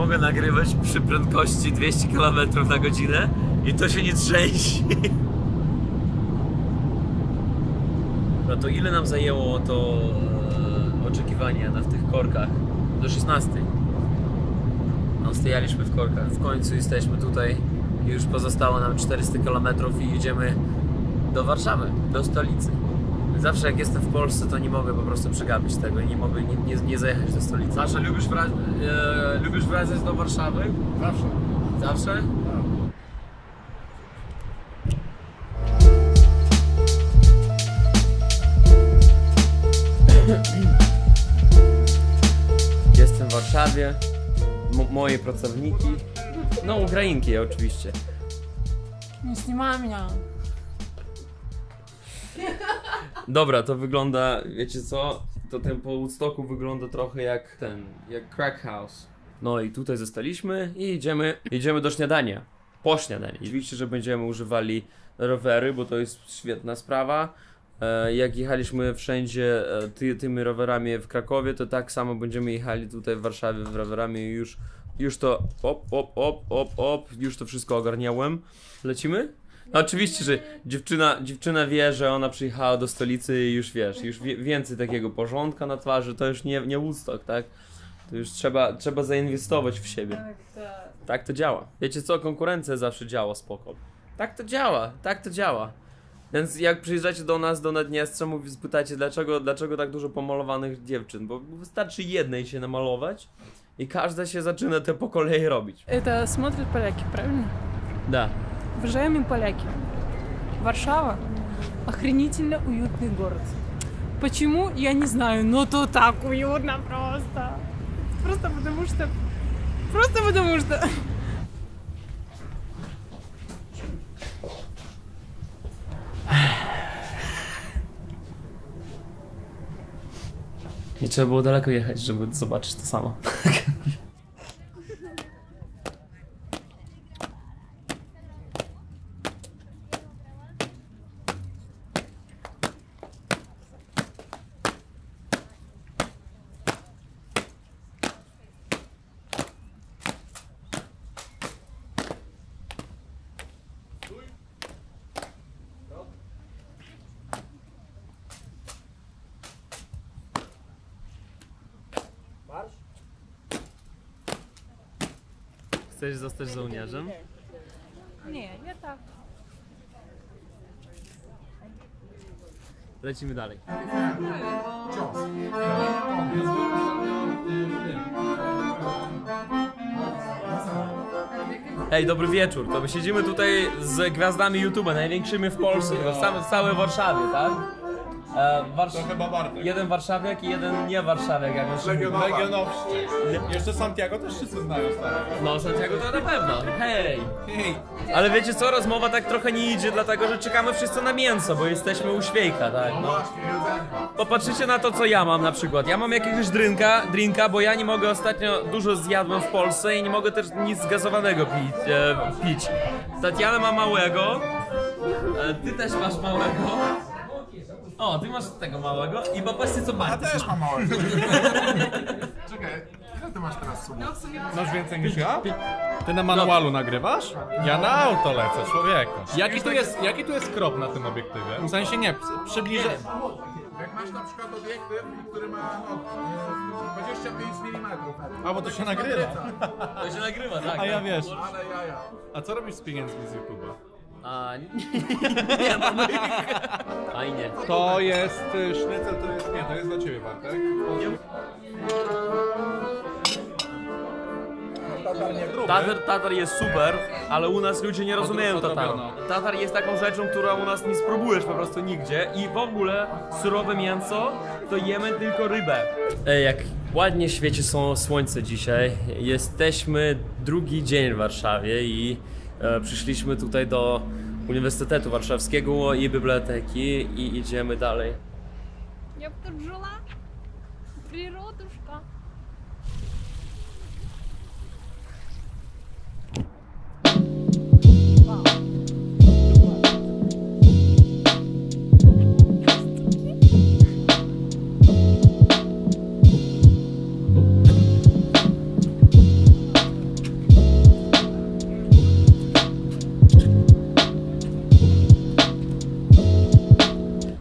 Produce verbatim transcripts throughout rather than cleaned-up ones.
mogę nagrywać przy prędkości dwieście kilometrów na godzinę i to się nie trzęsi. No to ile nam zajęło to e, oczekiwanie na w tych korkach? Do szesnastej. No, stajaliśmy w korkach. W końcu jesteśmy tutaj. Już pozostało nam czterysta kilometrów i jedziemy do Warszawy, do stolicy. Zawsze jak jestem w Polsce, to nie mogę po prostu przegapić tego i nie mogę nie, nie, nie zajechać do stolicy. Sasza, lubisz, wra e, lubisz wracać do Warszawy? Zawsze. Zawsze? Jestem w Warszawie. M moje pracowniki. No, Ukrainki oczywiście. Nie sнимай mnie. Dobra, to wygląda, wiecie co? To ten po Woodstocku wygląda trochę jak ten, jak Crack House. No i tutaj zostaliśmy i idziemy, idziemy do śniadania. Po śniadaniu. Oczywiście, że będziemy używali rowery, bo to jest świetna sprawa. E, jak jechaliśmy wszędzie e, ty, tymi rowerami w Krakowie, to tak samo będziemy jechali tutaj w Warszawie w rowerami i już, już to op, op, op, op, op, już to wszystko ogarniałem. Lecimy? No oczywiście, że dziewczyna, dziewczyna wie, że ona przyjechała do stolicy i już wiesz, już wie, więcej takiego porządka na twarzy, to już nie, nie Woodstock, tak? To już trzeba, trzeba zainwestować w siebie. Tak, tak. Tak to działa. Wiecie co, konkurencja zawsze działa spoko. Tak to działa, tak to działa. Więc jak przyjeżdżacie do nas, do Naddniestrza, mówisz, pytacie dlaczego, dlaczego tak dużo pomalowanych dziewczyn, bo wystarczy jednej się namalować i każda się zaczyna te po kolei robić. Это смотрят поляки, правильно? Da. Уважаемые поляки, Варшава – охренительно уютный город. Почему? Я не знаю, но тут так уютно просто. Просто потому что... Просто потому что... Nie trzeba było daleko jechać, żeby zobaczyć to samo. Chcesz zostać żołnierzem? Nie, nie tak. Lecimy dalej. Hej, dobry wieczór. To my siedzimy tutaj z gwiazdami YouTube'a, największymi w Polsce, w, całe, w całej Warszawie, tak? E, Warsz... To chyba Bartek. Jeden warszawiak i jeden nie warszawiak, jak on się mówi. Legionowski. Jeszcze Santiago też wszyscy znają, stary. No, Santiago to na pewno. Hej! Hej. Ale wiecie co, rozmowa tak trochę nie idzie, dlatego że czekamy wszyscy na mięso, bo jesteśmy u świejka, tak? No. Popatrzycie na to, co ja mam na przykład. Ja mam jakiegoś drinka, drinka, bo ja nie mogę ostatnio, dużo zjadłem w Polsce i nie mogę też nic zgazowanego pić. E, pić. Tatiana ma małego, e, ty też masz małego. O, ty masz tego małego i popatrzcie co Ja Bartek. też mam małego. Czekaj, ile ty masz teraz subów? Masz więcej niż ja? Ty na manualu nagrywasz? Ja na auto lecę, człowieku. Jaki tu jest, jaki tu jest krop na tym obiektywie? W sensie nie, przybliżę. Jak masz na przykład obiektyw, który ma no, dwadzieścia pięć milimetrów. A bo to się nagrywa. To się nagrywa, tak? A ja wiesz. Ale jaja. A co robisz z pieniędzmi z YouTube'a? A nie, nie mam ich. Fajnie. To jest y, sznycel, to jest, nie, to jest dla ciebie, Bartek. Tatar nie gruby. Tatar, tatar jest super, ale u nas ludzie nie rozumieją to tataru. zrobiono. Tatar jest taką rzeczą, która u nas nie spróbujesz po prostu nigdzie i w ogóle surowe mięso to jemy tylko rybę. Ej, jak ładnie świeci są słońce dzisiaj. Jesteśmy drugi dzień w Warszawie i e, przyszliśmy tutaj do Uniwersytetu Warszawskiego i biblioteki i idziemy dalej. Я б тут жила. Природушка.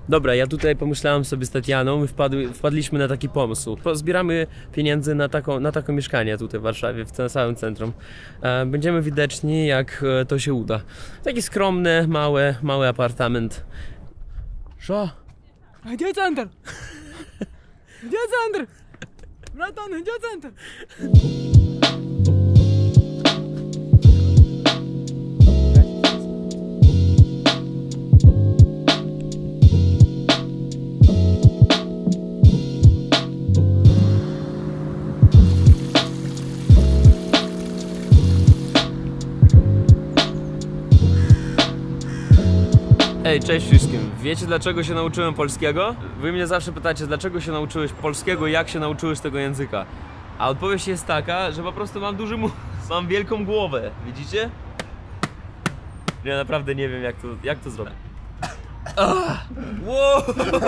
Dobra, ja tutaj pomyślałem sobie z Tatianą, my wpadły, wpadliśmy na taki pomysł. Zbieramy pieniędzy na taką, na taką mieszkanie tutaj w Warszawie, w tym samym centrum. E, będziemy widoczni, jak e, to się uda. Taki skromny, mały, mały apartament. Co? A gdzie center? Gdzie center? Bratan, gdzie center? Ej, cześć wszystkim. Wiecie, dlaczego się nauczyłem polskiego? Wy mnie zawsze pytacie, dlaczego się nauczyłeś polskiego i jak się nauczyłeś tego języka. A odpowiedź jest taka, że po prostu mam duży mózg, mam wielką głowę, widzicie? Ja naprawdę nie wiem, jak to, jak to zrobię. Ah! Wow!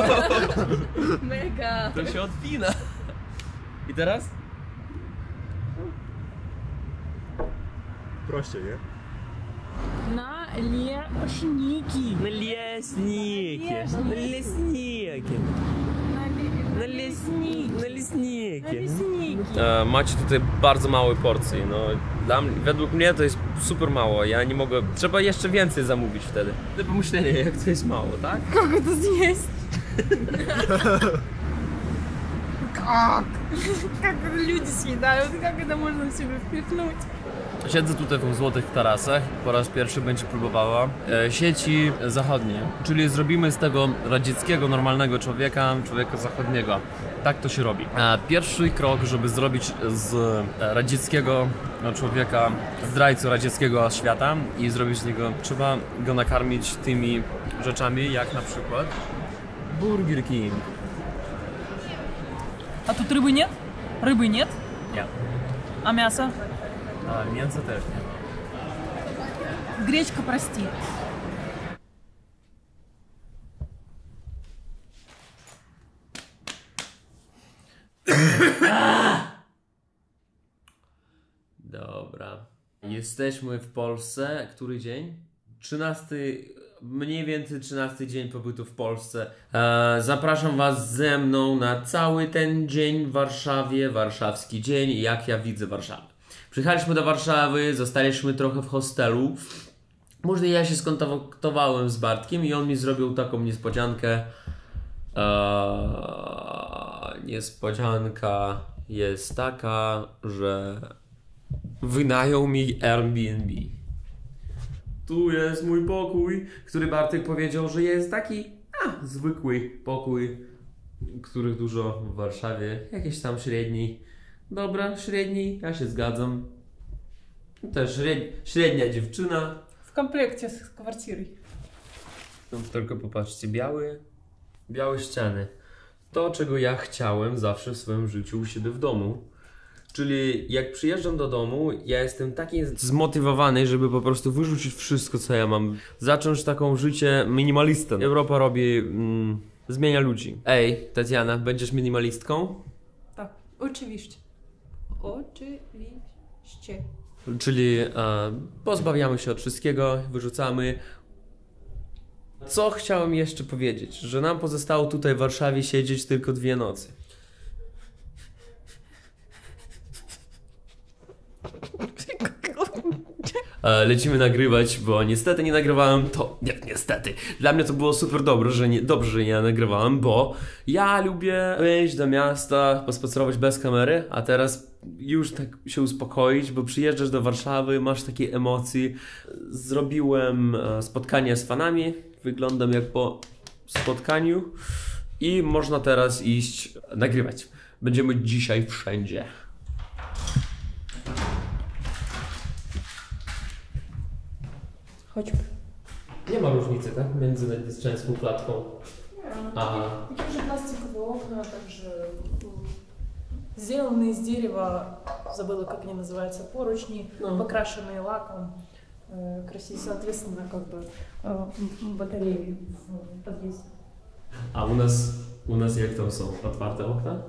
Mega! To się odpina. I teraz? Prościej, nie? Налесники. Налесники. Налесники. Налесники. Налесники. Налесники. E, macie tutaj bardzo małe porcje, no dla mnie, według mnie to jest super mało, ja nie mogę, trzeba jeszcze więcej zamówić wtedy. To pomyślenie, jak to jest mało, tak? Как это съесть? Как? Как это люди съедают? Как это можно в себе впихнуть? Siedzę tutaj w Złotych Tarasach, po raz pierwszy będzie próbowała e, sieci zachodnie, czyli zrobimy z tego radzieckiego, normalnego człowieka, człowieka zachodniego. Tak to się robi. E, pierwszy krok, żeby zrobić z e, radzieckiego człowieka zdrajcę radzieckiego świata i zrobić z niego, trzeba go nakarmić tymi rzeczami, jak na przykład Burger King. А тут рыбы нет? Рыбы нет? Nie. А мясо? A mięso też nie. Гречка, прости. Dobra. Jesteśmy w Polsce. Który dzień? trzynasty, mniej więcej trzynasty dzień pobytu w Polsce. E, zapraszam Was ze mną na cały ten dzień w Warszawie, warszawski dzień, jak ja widzę Warszawę. Przyjechaliśmy do Warszawy, zostaliśmy trochę w hostelu. Może ja się skontaktowałem z Bartkiem i on mi zrobił taką niespodziankę. Eee, niespodzianka jest taka, że wynajął mi Airbnb. Tu jest mój pokój, który Bartek powiedział, że jest taki a, zwykły pokój, których dużo w Warszawie, jakiś tam średni. Dobra, średni, ja się zgadzam. Też średnia, średnia dziewczyna. В комплекте с квартирой. No, tylko popatrzcie, białe, białe ściany. To, czego ja chciałem zawsze w swoim życiu u siebie w domu. Czyli jak przyjeżdżam do domu, ja jestem taki zmotywowany, żeby po prostu wyrzucić wszystko, co ja mam. Zacząć taką życie minimalistą. Europa robi... Mm, zmienia ludzi. Ej, Tatiana, będziesz minimalistką? Tak, oczywiście. Oczywiście. Czyli e, pozbawiamy się od wszystkiego, wyrzucamy. Co chciałem jeszcze powiedzieć? Że nam pozostało tutaj w Warszawie siedzieć tylko dwie nocy. E, lecimy nagrywać, bo niestety nie nagrywałem to. Nie, niestety. Dla mnie to było super dobre, że nie, dobrze, że nie nagrywałem, bo ja lubię wyjść do miasta, pospacerować bez kamery, a teraz już tak się uspokoić, bo przyjeżdżasz do Warszawy, masz takie emocje. Zrobiłem e, spotkanie z fanami, wyglądam jak po spotkaniu i można teraz iść nagrywać. Będziemy dzisiaj wszędzie. Chodźmy. Nie ma różnicy, tak? Między częstą klatką. Ага. Такие же пластиковые окна, также м, сделанные из дерева, забыла, как они называются, поручни, Ну. покрашенные лаком, э, красиво, соответственно, как бы э, м, батареи в подъезде. A u nas, u nas jak tam są? Otwarte okna?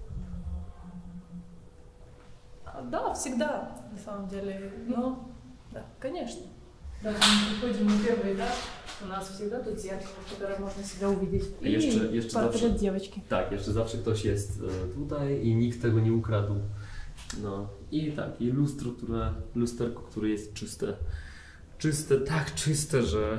А, Да, всегда, на самом деле, но, да, конечно. Даже мы приходим на первый этаж, У нас всегда тут зеркало, в которое можно себя увидеть. A И jeszcze, jeszcze портрет zawsze, девочки. tak, jeszcze zawsze ktoś jest e, tutaj i nikt tego nie ukradł. No i tak, i lustro, które, lusterko, które jest czyste. Czyste, tak czyste, że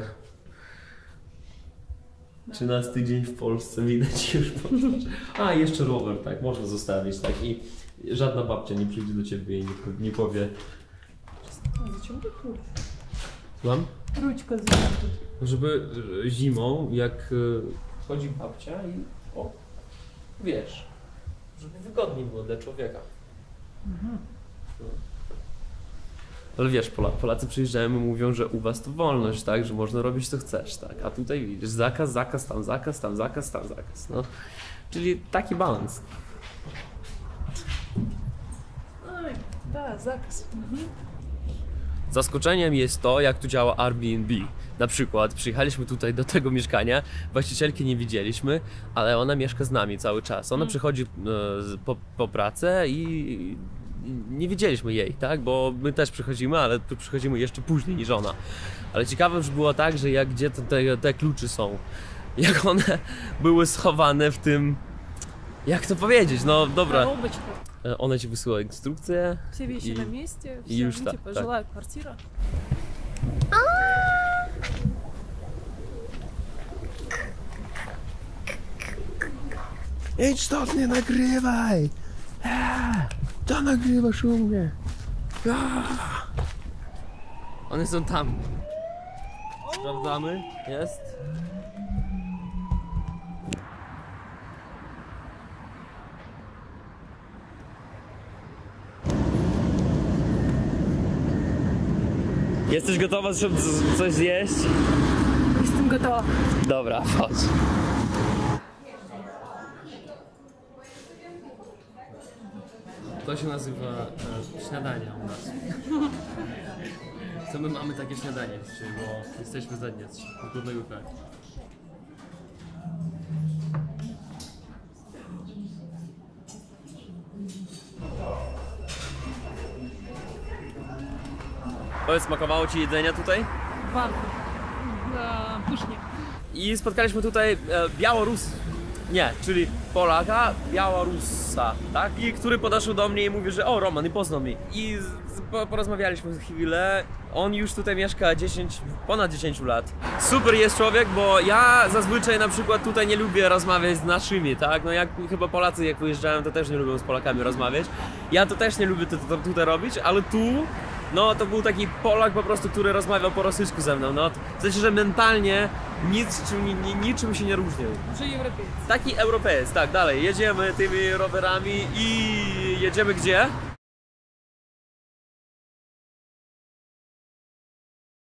trzynasty dzień w Polsce widać już. Po... A, jeszcze rower, tak, można zostawić, tak, i żadna babcia nie przyjdzie do ciebie i nie, nie powie. А зачем тут ручка? Słucham? Ручка зачем тут? Żeby e, zimą, jak e, chodzi babcia i o, wiesz, żeby wygodniej było dla człowieka. Mhm. No. Ale wiesz, Pola, Polacy przyjeżdżają i mówią, że u was to wolność, tak, że można robić co chcesz, tak, a tutaj widzisz, zakaz, zakaz, tam zakaz, tam zakaz, tam zakaz, no. Czyli taki balans. Ай, да, заказ. Мгм. Zaskoczeniem jest to, jak tu działa Airbnb. Na przykład przyjechaliśmy tutaj do tego mieszkania, właścicielki nie widzieliśmy, ale ona mieszka z nami cały czas. Ona Mm. przychodzi e, z- po, po pracę i i nie widzieliśmy jej, tak? Bo my też przychodzimy, ale tu przychodzimy jeszcze później niż ona. Ale ciekawe już było tak, że jak gdzie te, te, te klucze są, jak one były schowane w tym, jak to powiedzieć, no dobra. Коробочка. E, Ona ci wysyła instrukcję. Все вещи И- на месте. и Все, уж ну, так, типа, так. жилая квартира. Idź stąd, nie nagrywaj! Eee, to nagrywasz u mnie! Aaa. One są tam. Sprawdzamy. Jest. Jesteś gotowa, żeby coś zjeść? Jestem gotowa. Dobra, chodź. To się nazywa e, śniadania u nas. To my mamy takie śniadanie dzisiaj, bo jesteśmy z Zadniestrza, z głównego kraju. Powiedz, smakowało ci jedzenia tutaj? Bardzo. Да, пышnie. I spotkaliśmy tutaj e, Białorus. Nie, czyli Polaka, Białorusa, tak? I który podeszł do mnie i mówi, że o, Roman, i poznał mnie. I z, z, po, porozmawialiśmy chwilę. On już tutaj mieszka dziesięć, ponad dziesięć lat. Super jest człowiek, bo ja zazwyczaj na przykład tutaj nie lubię rozmawiać z naszymi, tak? No jak chyba Polacy jak wyjeżdżają, to też nie lubią z Polakami rozmawiać. Ja to też nie lubię to, to, tutaj robić, ale tu no to był taki Polak po prostu, który rozmawiał po rosyjsku ze mną. No, w sensie, że mentalnie nic, czym, ni, niczym się nie różnił. Уже европеец. Taki Europejec, tak, dalej, jedziemy tymi rowerami i jedziemy gdzie?